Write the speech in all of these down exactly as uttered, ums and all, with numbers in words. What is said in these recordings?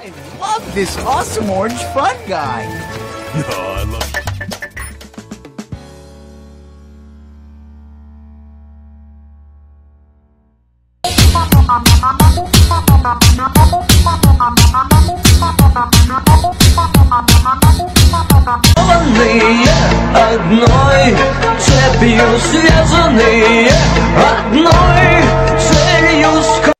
I love this awesome orange fun guy. No, I love you. Одной цепью связанные, одной целью скоростью.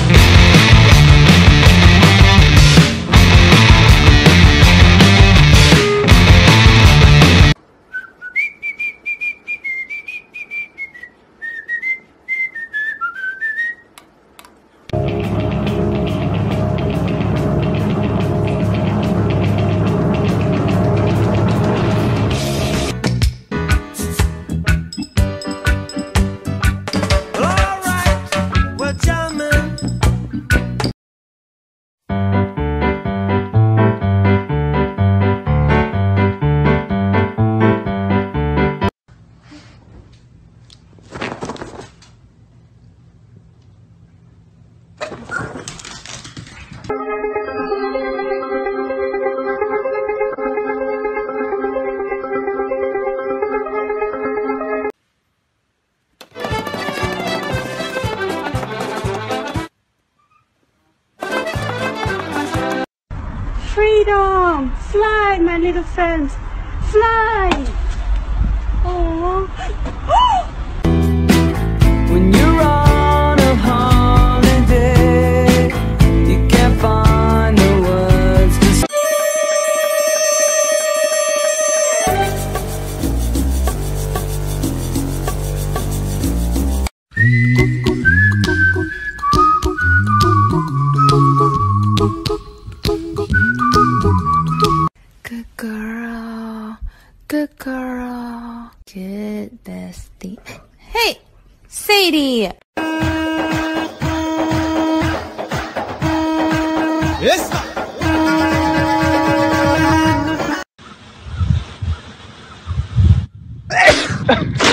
Freedom! Fly, my little friends! Fly! Oh. When you're on a holiday, you can't find the words to say. Good girl, good girl, good bestie. Hey, Sadie! Yes.